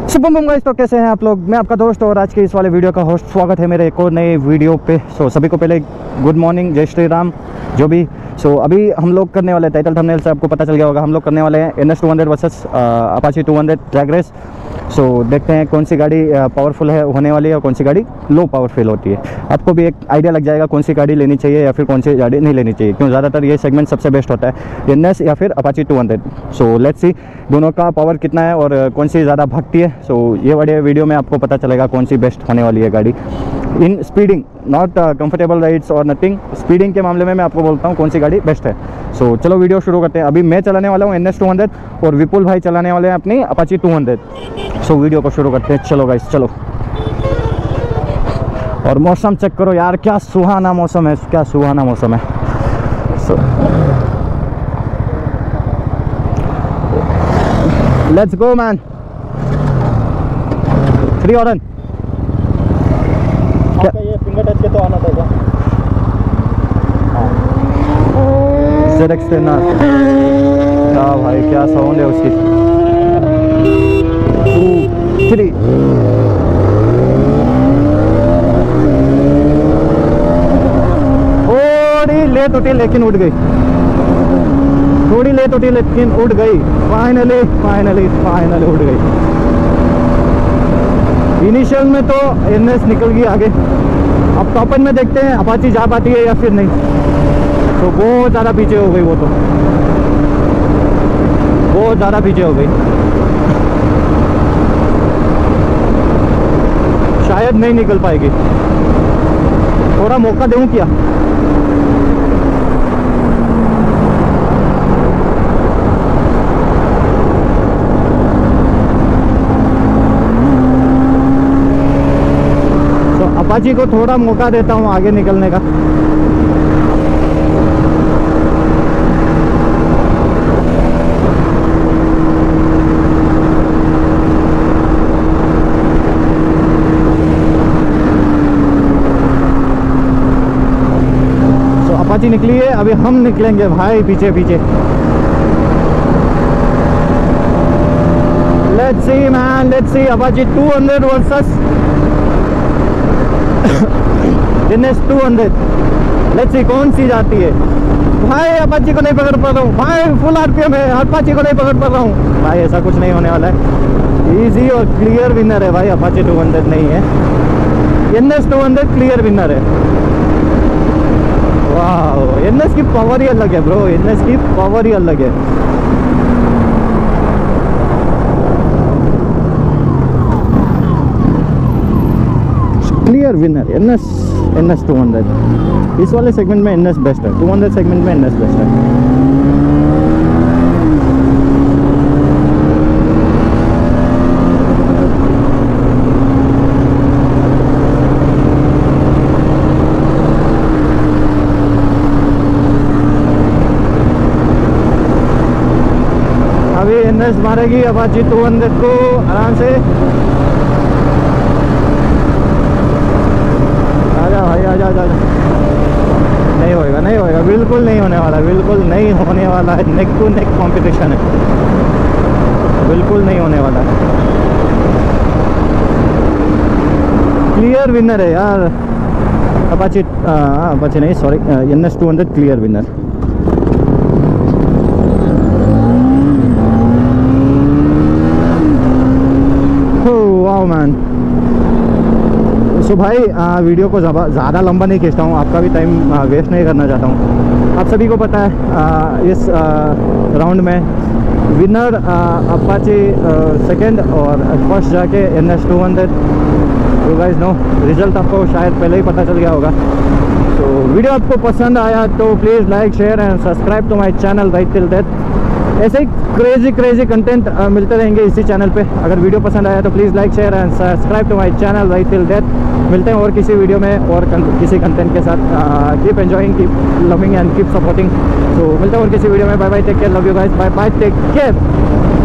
Shubham guys, तो कैसे हैं आप लोग। मैं आपका दोस्त और आज के इस वाले वीडियो का होस्ट। स्वागत है मेरे एक और नए वीडियो पे। सभी को पहले गुड मॉर्निंग, जय श्री राम जो भी। अभी हम लोग करने वाले, टाइटल थंबनेल से आपको पता चल गया होगा, हम लोग करने वाले हैं NS 200 versus Apache 200 drag race. देखते हैं कौन सी गाड़ी पावरफुल है होने वाली है और कौन सी गाड़ी लो पावरफुल होती है। आपको भी एक आइडिया लग जाएगा कौन सी गाड़ी लेनी चाहिए या फिर कौन सी गाड़ी नहीं लेनी चाहिए, क्यों ज़्यादातर ये सेगमेंट सबसे बेस्ट होता है, NS या फिर अपाची 200। लेट्स सी दोनों का पावर कितना है और कौन सी ज़्यादा भागती है। ये बड़े वीडियो में आपको पता चलेगा कौन सी बेस्ट होने वाली है गाड़ी in speeding, not comfortable rides और नथिंग। स्पीडिंग के मामले में मैं आपको बोलता हूँ कौन सी गाड़ी बेस्ट है। चलो वीडियो शुरू करते हैं। अभी मैं चलाने वाला हूँ NS 200 और विपुल भाई चलाने वाले हैं अपनी अपाची 200। वीडियो को शुरू करते हैं। चलो गाइस चलो। और मौसम चेक करो यार, क्या सुहाना मौसम है, क्या सुहाना मौसम है। Let's go man. 3 ऑर्डन ये फिंगर टच के तो आना था ZX 10R। क्या भाई, क्या साउंड है उसकी। 2 3 थोड़ी लेट उठी लेकिन उठ गई, थोड़ी लेट उठी लेकिन उठ गई। फाइनली फाइनली फाइनली उठ गई। इनिशियल में तो NS निकल गई आगे। अब टॉप एंड में देखते हैं अपाची जा पाती है या फिर नहीं। तो बहुत ज़्यादा पीछे हो गई, वो तो बहुत ज़्यादा पीछे हो गई। शायद नहीं निकल पाएगी। थोड़ा मौका दूं क्या? अपाची को थोड़ा मौका देता हूँ आगे निकलने का। अपाची निकली है, अभी हम निकलेंगे भाई पीछे पीछे। Let's see man, let's see. Apache 200 versus NS 200। Let's see कौन सी जाती है भाई। अपाची को नहीं पकड़ पा रहा हूँ भाई, फुल RPM है, अपाची को नहीं पकड़ पा रहा हूँ भाई। ऐसा कुछ नहीं होने वाला है, इजी और क्लियर विनर है भाई। अपाची 200 नहीं है, NS 200 क्लियर विनर है। वाह, NS की पावर ही अलग है ब्रो, NS की पावर ही अलग है। Clear winner NS 200। इस वाले सेगमेंट में NS बेस्ट है, 200 सेगमेंट में NS बेस्ट है। अभी NS मारेगी अपाची 200 को आराम से। भाई आजा आजा। नहीं होएगा, नहीं होएगा, बिल्कुल नहीं होने वाला, बिल्कुल नहीं होने वाला है। नेक टू नेक कंपटीशन है, बिल्कुल नहीं होने वाला है। क्लियर विनर है यार अपाची। अपाची नहीं, sorry, NS 200 clear winner. Wow man. भाई वीडियो को ज़्यादा लंबा नहीं खींचता हूँ, आपका भी टाइम वेस्ट नहीं करना चाहता हूँ। आप सभी को पता है इस राउंड में विनर अपाची सेकंड और फर्स्ट जाके NS 200। तो गाइस नो, रिजल्ट आपको शायद पहले ही पता चल गया होगा। वीडियो आपको पसंद आया तो please like, share and subscribe to my channel right till death. ऐसे ही क्रेजी कंटेंट मिलते रहेंगे इसी चैनल पे। अगर वीडियो पसंद आया तो please like, share and subscribe to my channel right till death. मिलते हैं और किसी वीडियो में और किसी कंटेंट के साथ। Keep enjoying, keep loving and keep supporting. मिलते हैं और किसी वीडियो में। Bye bye, take care, love you guys, bye bye, take care.